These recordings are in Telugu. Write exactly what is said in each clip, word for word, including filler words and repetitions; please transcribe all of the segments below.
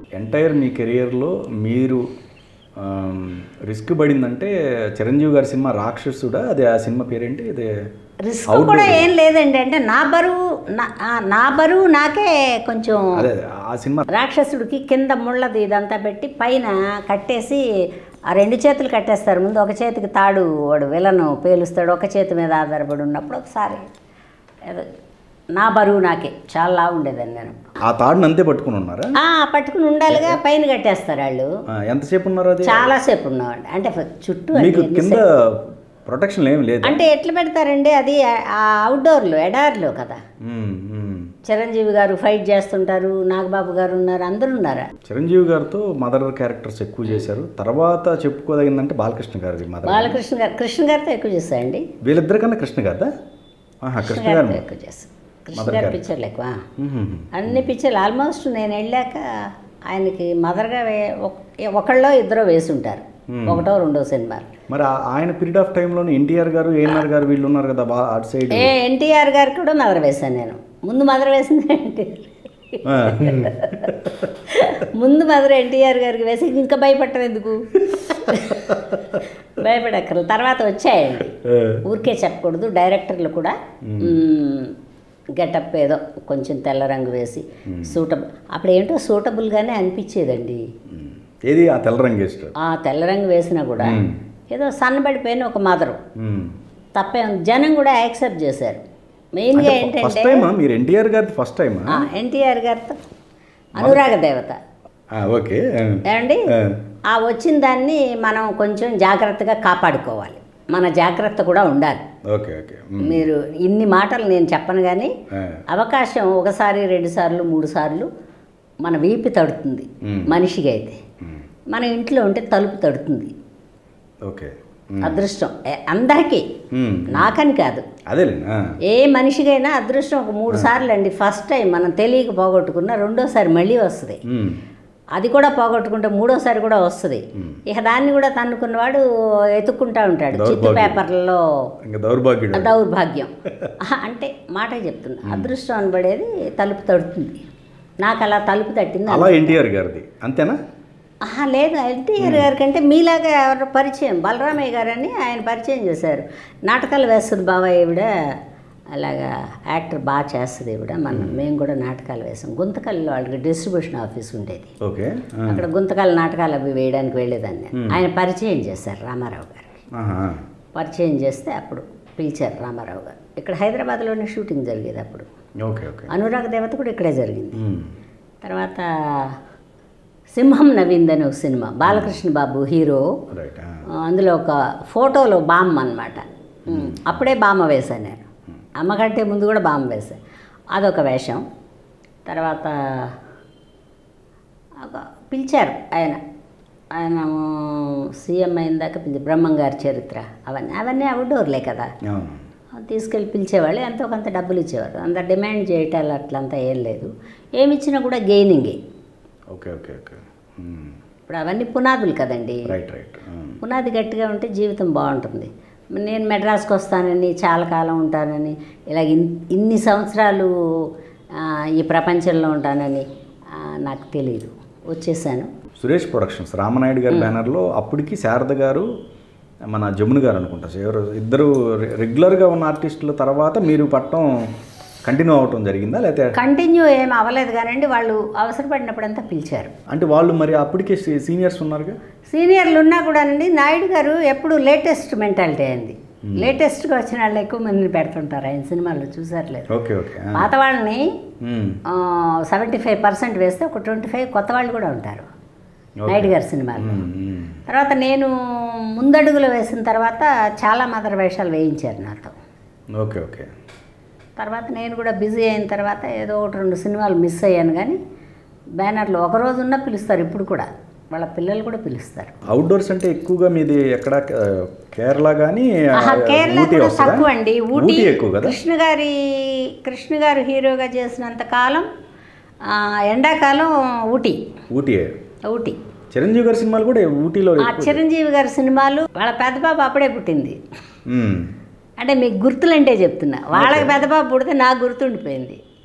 ఎంటైర్ మీ కెరియర్లో మీరు రిస్క్ పడిందంటే చిరంజీవి గారి సినిమా రాక్షసుడా, అదే ఆ సినిమా పేరేంటి? అదే రిస్క్ కూడా ఏం లేదండి. అంటే నా బరువు నా బరువు నాకే కొంచెం. అదే ఆ సినిమా రాక్షసుడికి కింద ముళ్ళది ఇదంతా పెట్టి పైన కట్టేసి ఆ రెండు చేతులు కట్టేస్తారు. ముందు ఒక చేతికి తాడు వాడు విలను పేలుస్తాడు, ఒక చేతి మీద ఆధారపడి ఉన్నప్పుడు ఒకసారి ఏదో నా బరువు నాకే చాలా ఉండేదండి. నేను ఆ తాడుని అంతే పట్టుకుని ఉన్నారా? పట్టుకుని ఉండాలిగా, పైన కట్టేస్తారు వాళ్ళు. ఎంతసేపు ఉన్నారు? అది చాలాసేపు ఉన్నామండి. అంటే చుట్టూ కింద ప్రొటెక్షన్ ఏమి లేదు. అంటే ఎట్లా పెడతారండి, అది అవుట్డోర్లో ఎడార్లో కదా. చిరంజీవి గారు ఫైట్ చేస్తుంటారు, నాగబాబు గారు ఉన్నారు, అందరూ ఉన్నారా. చిరంజీవి గారితో మదర్ క్యారెక్టర్స్ ఎక్కువ చేశారు. తర్వాత చెప్పుకోదగిందంటే బాలకృష్ణ గారి మదర్. బాలకృష్ణ గారు కృష్ణ గారితో ఎక్కువ చేశారండి. వీళ్ళిద్దరికన్నా కృష్ణ గారిదా? కృష్ణ గారితో ఎక్కువ చేస్తాను. కృష్ణ గారి పిక్చర్లు ఎక్కువ, అన్ని పిక్చర్లు ఆల్మోస్ట్ నేను వెళ్ళాక ఆయనకి మదర్గా ఒకళ్ళో ఇద్దరు వేసి ఉంటారు, ఒకటో రెండో సినిమా. మరి ఆయన పీరియడ్ ఆఫ్ టైంలోనే ఎన్టీఆర్ గారు, ఏఎన్ఆర్ గారు వీళ్ళు ఉన్నారు కదా అటు సైడ్. ఏ ఎన్టీఆర్ గారు కూడా మదర్ వేశాను నేను. ముందు మదర్ వేసింది ఎన్టీఆర్, ముందు మదర్ ఎన్టీఆర్ గారికి వేసి ఇంకా భయపడటం ఎందుకు, భయపడక్కర్లు. తర్వాత వచ్చాయండి, ఊరికే చెప్పకూడదు. డైరెక్టర్లు కూడా గెటప్ ఏదో కొంచెం తెల్ల రంగు వేసి సూటబుల్, అప్పుడు ఏంటో సూటబుల్గానే అనిపించేదండి. ఏది ఆ తెల్ల రంగు వేసిన ఆ తెల్ల రంగు వేసినా కూడా ఏదో సన్నబడిపోయిన ఒక మదరు తప్పే ఉంది. జనం కూడా యాక్సెప్ట్ చేశారు. మెయిన్గా ఏంటంటే మీరు ఎన్టీఆర్ గారి ఫస్ట్ టైం ఎన్టీఆర్ గారితో అనురాగ దేవత. ఓకే ఏమండి, ఆ వచ్చిన దాన్ని మనం కొంచెం జాగ్రత్తగా కాపాడుకోవాలి, మన జాగ్రత్త కూడా ఉండాలి. ఓకే ఓకే మీరు ఇన్ని మాటలు నేను చెప్పను కానీ అవకాశం ఒకసారి రెండు సార్లు మూడు సార్లు మన వీపి తడుతుంది మనిషికి. అయితే మన ఇంట్లో ఉంటే తలుపు తడుతుంది. ఓకే, అదృష్టం అందరికీ, నాకని కాదు, ఏ మనిషికైనా అదృష్టం ఒక మూడు సార్లు అండి. ఫస్ట్ టైం మనం తెలియక పోగొట్టుకున్న రెండోసారి మళ్ళీ వస్తుంది. అది కూడా పోగొట్టుకుంటే మూడోసారి కూడా వస్తుంది. ఇక దాన్ని కూడా తన్నుకున్నవాడు ఎత్తుక్కుంటా ఉంటాడు చిత్తు పేపర్లలో. దౌర్భాగ్యం దౌర్భాగ్యం అంటే మాటే చెప్తుంది. అదృష్టం అనబడేది తలుపు తడుతుంది. నాకు అలా తలుపు తట్టింది. అలా ఎన్టీఆర్ గారిది అంతేనా? లేదు, ఎన్టీఆర్ గారి కంటే మీలాగా ఎవరు పరిచయం, బలరామయ్య గారని ఆయన పరిచయం చేశారు. నాటకాలు వేస్తుంది బాబాయ్ ఈవిడ, అలాగా యాక్టర్ బాగా చేస్తుంది ఈవిడ. మనం మేము కూడా నాటకాలు వేసాం. గుంతకల్లో వాళ్ళకి డిస్ట్రిబ్యూషన్ ఆఫీస్ ఉండేది. ఓకే, అక్కడ గుంతకల్ నాటకాలు అవి వేయడానికి వెళ్ళేదాన్ని. ఆయన పరిచయం చేశారు రామారావు గారికి. పరిచయం చేస్తే అప్పుడు పిలిచారు రామారావు గారు. ఇక్కడ హైదరాబాద్లోనే షూటింగ్ జరిగేది అప్పుడు. అనురాగ దేవత కూడా ఇక్కడే జరిగింది. తర్వాత సింహం నవీంద్ అని ఒక సినిమా, బాలకృష్ణ బాబు హీరో. అందులో ఒక ఫోటోలో బామ్మ అనమాట. అప్పుడే బామ్మ వేశాను నేను, అమ్మకంటే ముందు కూడా బామ్మ వేశాను. అదొక వేషం. తర్వాత పిలిచారు ఆయన, ఆయన సీఎం అయిన దాకా పిలిచి బ్రహ్మంగారి చరిత్ర అవన్నీ అవన్నీ అవుట్డోర్లే కదా, తీసుకెళ్ళి పిలిచేవాళ్ళు. ఎంతో కొంత డబ్బులు ఇచ్చేవారు. అంత డిమాండ్ చేయటాలు అట్లంతా ఏం లేదు. ఏమి ఇచ్చినా కూడా గెయినింగే. ఓకే ఓకే ఓకే ఇప్పుడు అవన్నీ పునాదులు కదండి. పునాది గట్టిగా ఉంటే జీవితం బాగుంటుంది. నేను మెడ్రాస్కి వస్తానని, చాలా కాలం ఉంటానని, ఇలా ఇన్ని సంవత్సరాలు ఈ ప్రపంచంలో ఉంటానని నాకు తెలియదు. వచ్చేసాను. సురేష్ ప్రొడక్షన్స్ రామనాయుడు గారి బ్యానర్లో అప్పటికి శారద గారు, మన జమున గారు అనుకుంటా, ఎవరు ఇద్దరు రెగ్యులర్గా ఉన్న ఆర్టిస్టుల తర్వాత మీరు పట్టం కంటిన్యూ అవటం జరిగిందా? లేకపోతే కంటిన్యూ ఏం అవ్వలేదు కానండి, వాళ్ళు అవసరపడినప్పుడంతా పిలిచారు. అంటే వాళ్ళు మరి అప్పటికే సీనియర్స్ ఉన్నారుగా? సీనియర్లు ఉన్నా కూడా అండి, నాయుడు గారు ఎప్పుడు లేటెస్ట్ మెంటాలిటీ అయింది. లేటెస్ట్గా వచ్చిన వాళ్ళు ఎక్కువ మందిని పెడుతుంటారు ఆయన సినిమాల్లో, చూసారులేదు. ఓకే ఓకే పాత వాళ్ళని సెవెంటీ ఫైవ్ పర్సెంట్ వేస్తే ఒక ట్వంటీ ఫైవ్ కొత్త వాళ్ళు కూడా ఉంటారు నాయుడు గారి సినిమాల్లో. తర్వాత నేను ముందడుగులు వేసిన తర్వాత చాలా మదర్ వేషాలు వేయించారు నాతో. ఓకే ఓకే తర్వాత నేను కూడా బిజీ అయిన తర్వాత ఏదో ఒకటి రెండు సినిమాలు మిస్ అయ్యాను. కానీ బ్యానర్లో ఒకరోజు ఉన్నా పిలుస్తారు, ఇప్పుడు కూడా వాళ్ళ పిల్లలు కూడా పిలుస్తారు. అవుట్డోర్స్ అంటే ఎక్కువగా మీది ఎక్కడ కేరళ కానీ? కేరళ కూడా తక్కువ అండి, ఊటీ ఎక్కువ కదా. కృష్ణ గారి కృష్ణ గారు హీరోగా చేసినంత కాలం ఎండాకాలం ఊటీ. ఊటీ ఊటీ చిరంజీవి గారి సినిమాలు కూడా ఊటీలో. చిరంజీవి గారి సినిమాలు వాళ్ళ పెద్ద బాబు అప్పుడే పుట్టింది. అంటే మీకు గుర్తులంటే చెప్తున్నా, వాళ్ళకి పెద్ద బాబు పుడితే నాకు గుర్తుండిపోయింది.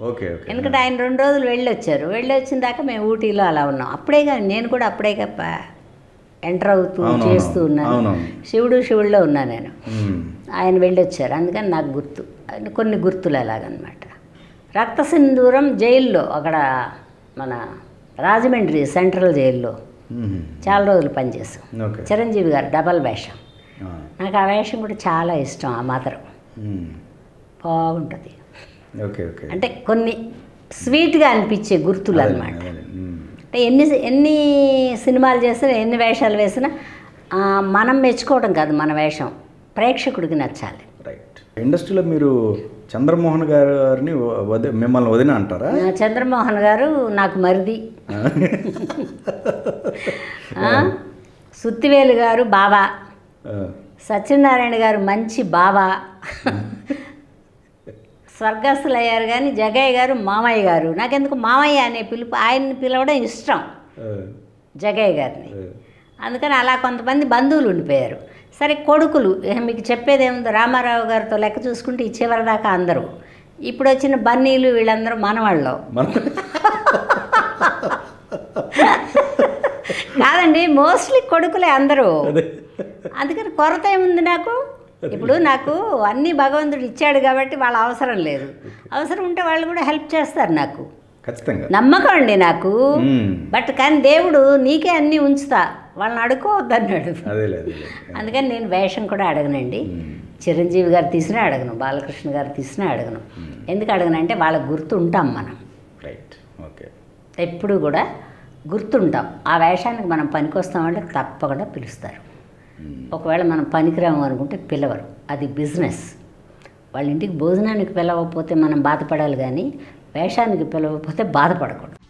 ఓకే ఓకే ఎందుకంటే ఆయన రెండు రోజులు వెళ్ళి వచ్చారు. వెళ్ళి వచ్చిన దాకా మేము ఊటీలో అలా ఉన్నాం. అప్పుడేగా నేను కూడా అప్పుడేగా ఎంటర్ అవుతూ చేస్తూ ఉన్నాను. శివుడు శివుడిలో ఉన్నా నేను. ఆయన వెళ్ళి వచ్చారు, అందుకని నాకు గుర్తు, కొన్ని గుర్తులు అలాగనమాట. రక్త సింధూరం జైల్లో, అక్కడ మన రాజమండ్రి సెంట్రల్ జైల్లో చాలా రోజులు పనిచేసాం. చిరంజీవి గారు డబల్ వేషం. నాకు ఆ వేషం కూడా చాలా ఇష్టం. ఆ మాత్రం బాగుంటుంది. అంటే కొన్ని స్వీట్గా అనిపించే గుర్తులు అన్నమాట. అంటే ఎన్ని ఎన్ని సినిమాలు చేసినా ఎన్ని వేషాలు వేసినా మనం మెచ్చుకోవడం కాదు, మన వేషం ప్రేక్షకుడికి నచ్చాలి. రైట్. ఇండస్ట్రీలో మీరు చంద్రమోహన్ గారిని వది మిమ్మల్ని వదిన అంటారా? చంద్రమోహన్ గారు నాకు మరిది. సుత్తివేలు గారు బావా, సత్యనారాయణ గారు మంచి బావా, స్వర్గస్థులు అయ్యారు కానీ జగయ్య గారు మామయ్య గారు. నాకెందుకు మామయ్య అనే పిలుపు, ఆయన్ని పిలవడం ఇష్టం జగయ్య గారిని. అందుకని అలా కొంతమంది బంధువులు ఉండిపోయారు. సరే కొడుకులు, మీకు చెప్పేది ఏముంది, రామారావు గారితో లెక్క చూసుకుంటే ఈ చివరి దాకా అందరూ. ఇప్పుడు వచ్చిన బన్నీలు వీళ్ళందరూ మనవాళ్ళు కాదండి, మోస్ట్లీ కొడుకులే అందరూ. అందుకని కొరత ఏముంది నాకు. ఇప్పుడు నాకు అన్నీ భగవంతుడు ఇచ్చాడు కాబట్టి వాళ్ళ అవసరం లేదు. అవసరం ఉంటే వాళ్ళు కూడా హెల్ప్ చేస్తారు నాకు. ఖచ్చితంగా నమ్మకం అండి నాకు. బట్ కానీ దేవుడు నీకే అన్నీ ఉంచుతా, వాళ్ళని అడుకోవద్దన్నాడు. అందుకని నేను వేషం కూడా అడగనండి. చిరంజీవి గారు తీసినా అడగను, బాలకృష్ణ గారు తీసినా అడగను. ఎందుకు అడగనంటే వాళ్ళకి గుర్తుంటాం మనం. రైట్. ఓకే. ఎప్పుడు కూడా గుర్తుంటాం. ఆ వేషానికి మనం పనికొస్తామంటే తప్పకుండా పిలుస్తారు. ఒకవేళ మనం పనికిరాము అనుకుంటే పిలవరు. అది బిజినెస్. వాళ్ళ ఇంటికి భోజనానికి పిలవకపోతే మనం బాధపడాలి కానీ వేషానికి పిలవకపోతే బాధపడకూడదు.